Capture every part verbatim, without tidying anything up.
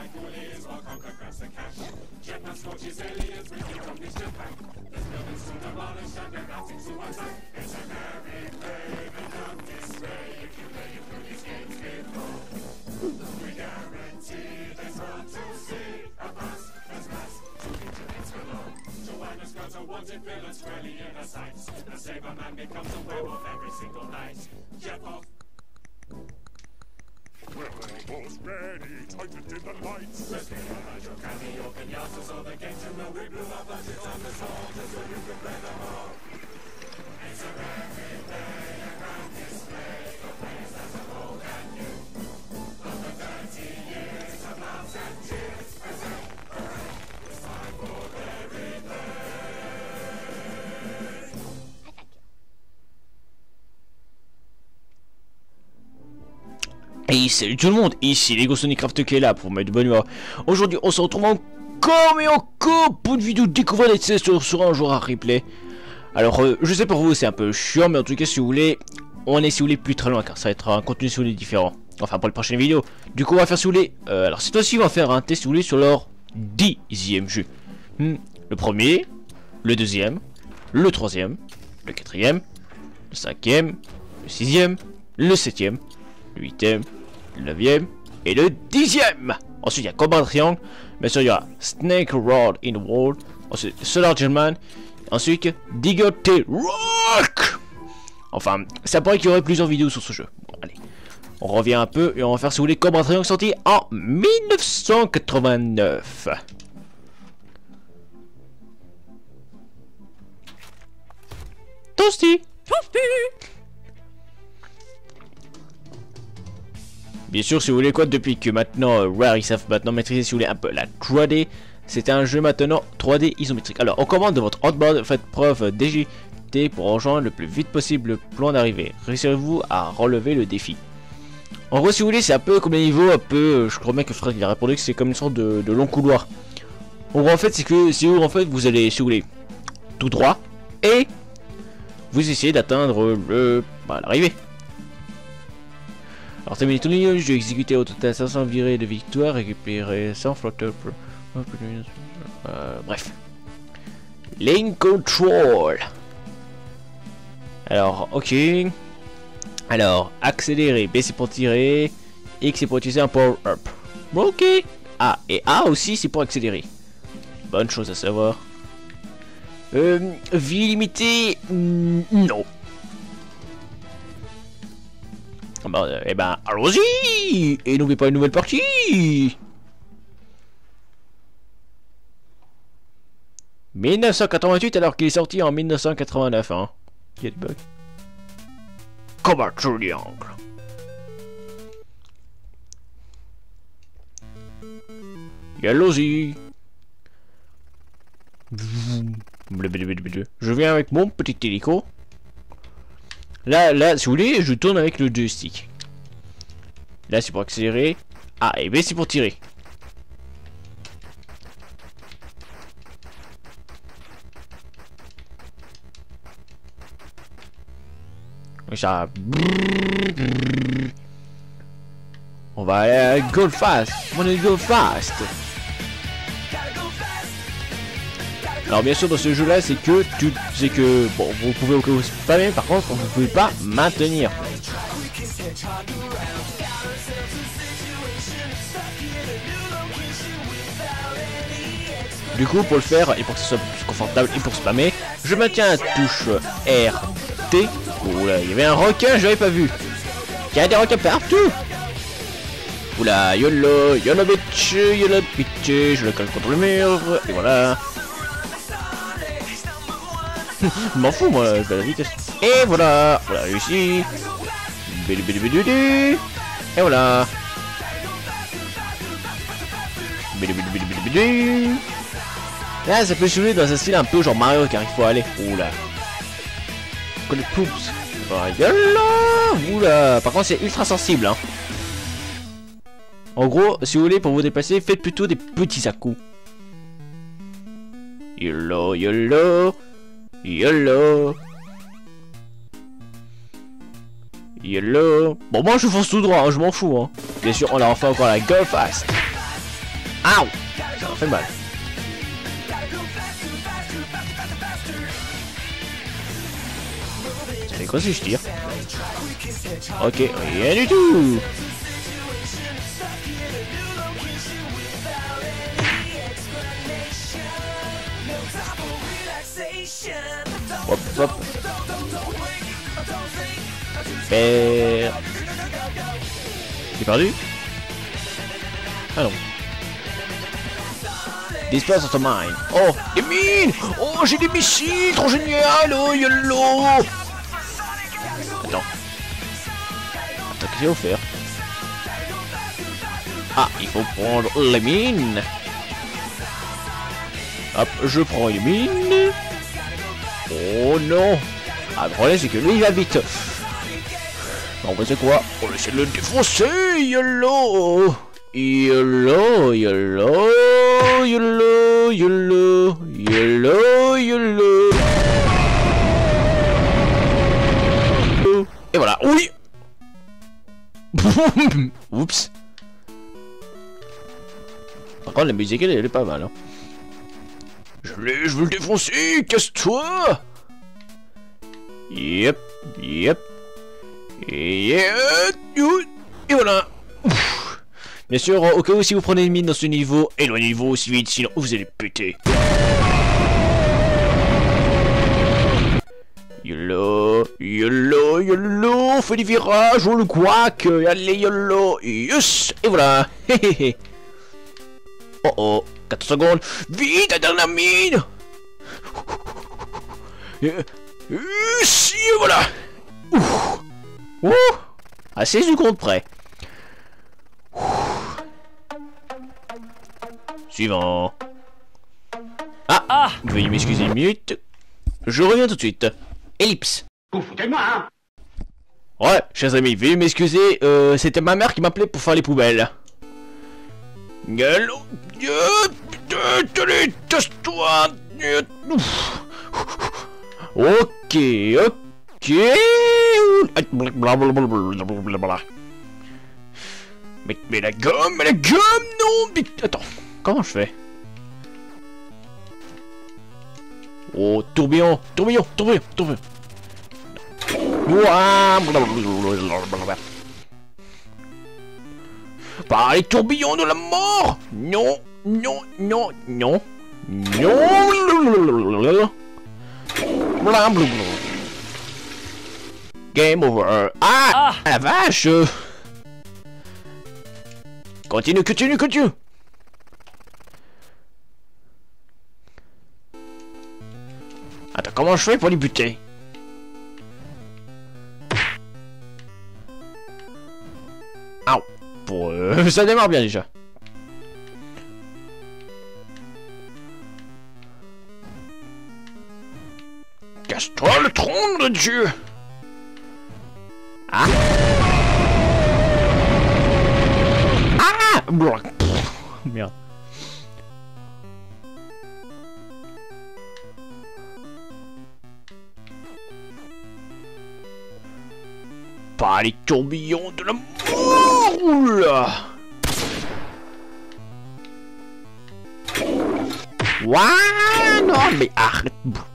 Et salut tout le monde, ici Lego Sonic Craft qui est là pour mettre de bonne humeur. Aujourd'hui on se retrouve encore et encore pour une vidéo découverte des tests sur, sur un joueur à replay. Alors euh, je sais pour vous c'est un peu chiant, mais en tout cas si vous voulez, on est si vous voulez plus très loin car ça va être un contenu si vous voulez différent. Enfin pour les prochaines vidéos. Du coup on va faire si vous voulez, euh, alors cette fois-ci on va faire un test si vous voulez sur leur dixième jeu. Hmm. Le premier, le deuxième, le troisième, le quatrième, le cinquième, le sixième, le septième, le huitième, le neuvième et le dixième. Ensuite il y a Combat Triangle. Bien sûr il y aura Snake Rod in the Wall. Ensuite Solar Gentleman. Ensuite Digger Tail Rock. Enfin ça pourrait qu'il y aurait plusieurs vidéos sur ce jeu. Bon allez, on revient un peu et on va faire si vous voulez Combat Triangle sorti en mille neuf cent quatre-vingt-neuf. Toasty Toasty. Bien sûr, si vous voulez quoi, depuis que maintenant euh, Rare ils savent maintenant maîtriser si vous voulez un peu la trois D, c'est un jeu maintenant trois D isométrique. Alors, on commande de votre handboard, faites preuve d'agilité pour rejoindre le plus vite possible le plan d'arrivée. Réussirez-vous à relever le défi. En gros, si vous voulez, c'est un peu comme les niveaux, un peu, euh, je crois bien que Fred il a répondu que c'est comme une sorte de, de long couloir. En gros, en fait, c'est que si vous en fait, vous allez, si vous voulez, tout droit et vous essayez d'atteindre le, bah, l'arrivée. Alors terminer tout le niveau, j'ai exécuté au total cinq cents virées de victoire, récupérer cent flotteur. Euh, bref. Lane control. Alors, ok. Alors, accélérer, B c'est pour tirer, X c'est pour utiliser un power up. Ok. A et A aussi c'est pour accélérer. Bonne chose à savoir. Euh, vie limitée, non. Bah, euh, eh ben, allons-y. Et n'oubliez pas une nouvelle partie. mille neuf cent quatre-vingt-huit alors qu'il est sorti en mille neuf cent quatre-vingt-neuf, hein. Il y a des bugs. Combat Triangle. Et allons-y. Je viens avec mon petit hélico. Là, là, si vous voulez, je tourne avec le joystick. Là, c'est pour accélérer. A et B, c'est pour tirer. Ça. On va aller go fast. On va go fast. Alors bien sûr dans ce jeu là c'est que tu c'est que bon vous pouvez vous spammer, par contre vous pouvez pas maintenir. Du coup pour le faire et pour que ce soit plus confortable et pour spammer, je maintiens la touche R T. Oula, il y avait un requin, j'avais pas vu. Il y a des requins partout. Oula, yolo, yolo bitch, yolo bitch, je le colle contre le mur et voilà. Je m'en fous moi, je vais à la vitesse. Et voilà, voilà réussi. Et voilà. Là ça peut jouer dans un style un peu genre Mario car il faut aller. Oula. Comme les poups. Oula. Par contre c'est ultra sensible hein. En gros, si vous voulez pour vous déplacer, faites plutôt des petits à-coups. Yolo, yolo. Yolo. Yolo. Bon moi je fonce tout droit, hein, je m'en fous hein. Bien sûr on a enfin encore la go fast. Aouh! Ça m'a fait mal. C'est quoi si je tire? Ok, rien du tout! Hop, hop. Faire. J'ai perdu? Ah non. Disperse of the mine. Oh, des mines! Oh, j'ai des missiles! Trop génial! Oh, yolo! Attends. Attends, qu'est-ce qu'il faut faire? Ah, il faut prendre les mines. Hop, je prends les mines. Oh non! Ah, le problème, c'est que lui, il va vite. Bon, bah, c'est quoi? On va essayer de le défoncer! Yolo! Yolo, yolo, yolo, yolo, yolo, yolo. Et voilà, oui. Oups. Par contre, la musique, elle, elle est pas mal. Hein. Je l'ai, je veux le défoncer, casse-toi. Yep, yep. Yep. Et voilà. Ouf. Bien sûr, au cas où si vous prenez une mine dans ce niveau, éloignez-vous aussi vite, sinon vous allez péter. Yolo, yolo, yolo, on fait des virages, on le quack, allez yolo, yes, et voilà. Oh oh, quatre secondes, vite, la dernière mine. Yes, et voilà. Ouh. Ouh. À six secondes près. Suivant. Ah, ah, veuillez m'excuser une minute. Je reviens tout de suite. Ellipse. Vous foutez de moi, hein? Ouais, chers amis, veuillez m'excuser. Euh, c'était ma mère qui m'appelait pour faire les poubelles. Galop. Allez, tasse-toi. Ok, ok. Mais, mais la gomme, mais la gomme, non. Mais, attends, comment je fais? Oh, tourbillon, tourbillon, tourbillon, tourbillon. Ouah, par les tourbillons de la mort. Non, non, non, non, non. Game over. Ah, ah la vache. Continue, continue, continue. Attends, comment je fais pour les buter? Aouh. Pour euh, ça démarre bien déjà. Casse-toi le tronc de Dieu. Ah. Ah. Pff, merde. Pas les tourbillons de la mort. Oula. Ouah, non mais arrête.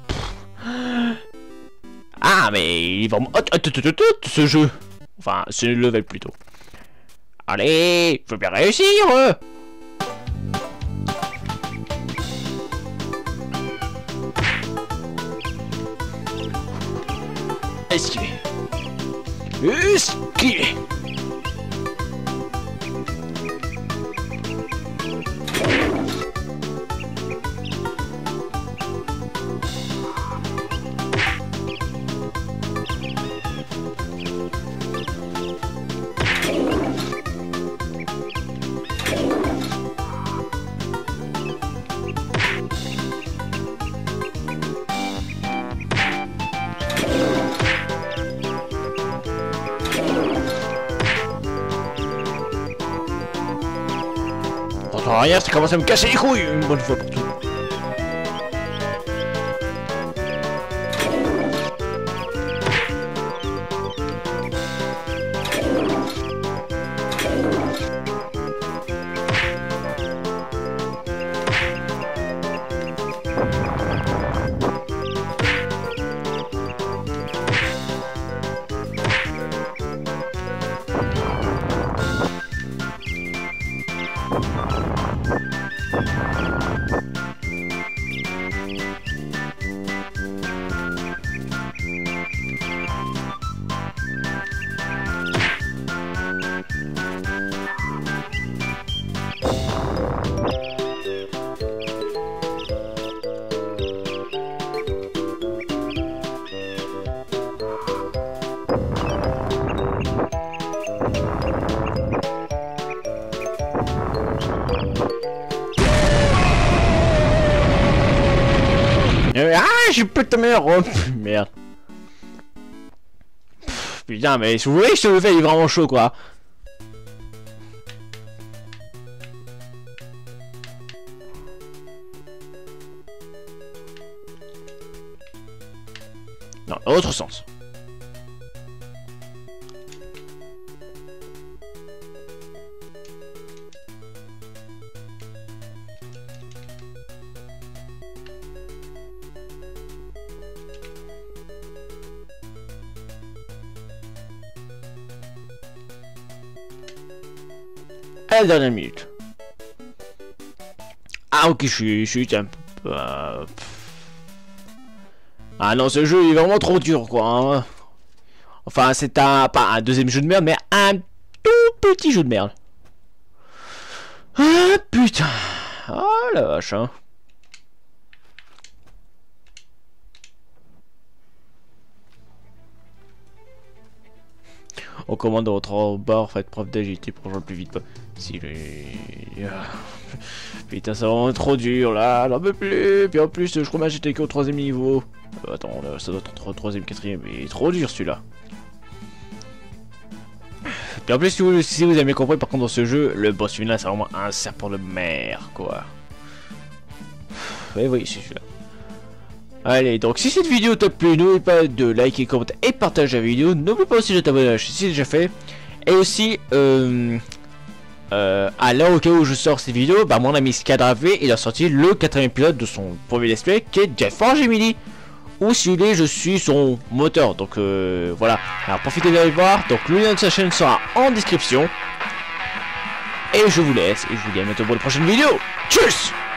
Ah mais il va... ce jeu. Enfin, ce level plutôt. Allez, je veux bien réussir. Esquiver. Esquiver. Rien, ça commence à me casser les couilles une bonne fois pour toutes. j'ai plus de meilleure. Oh merde. Pff, putain, mais si vous voulez, je te le fais, il est vraiment chaud quoi. Non, dans l'autre sens. À la dernière minute. Ah ok, je suis, je suis un peu... Euh... Ah non, ce jeu il est vraiment trop dur quoi. Hein. Enfin, c'est un... pas un deuxième jeu de merde, mais un tout petit jeu de merde. Ah putain. Ah la vache hein. On commande dans votre bar, faites preuve d'agilité pour jouer le plus vite. Si le... Putain, c'est vraiment trop dur là, j'en peux plus. Puis en plus, je crois que j'étais qu'au troisième niveau. Euh, attends, là, ça doit être au troisième, quatrième, mais il est trop dur celui-là. Puis en plus, si vous, si vous avez compris, par contre, dans ce jeu, le boss final, c'est vraiment un serpent de mer, quoi. Oui, oui, c'est celui-là. Allez, donc si cette vidéo t'a plu, n'oubliez pas de liker, commenter et partager la vidéo. N'oublie pas aussi de t'abonner à la chaîne si c'est déjà fait. Et aussi, euh, euh, à l'heure au cas où je sors cette vidéo, bah mon ami Scadravé, il a sorti le quatrième épisode de son premier let's play qui est Jeff Forge Emily. Ou si vous voulez, je suis son moteur. Donc euh, voilà. Alors profitez d'aller voir. Donc le lien de sa chaîne sera en description. Et je vous laisse. Et je vous dis à bientôt pour la prochaine vidéo. Tchuss!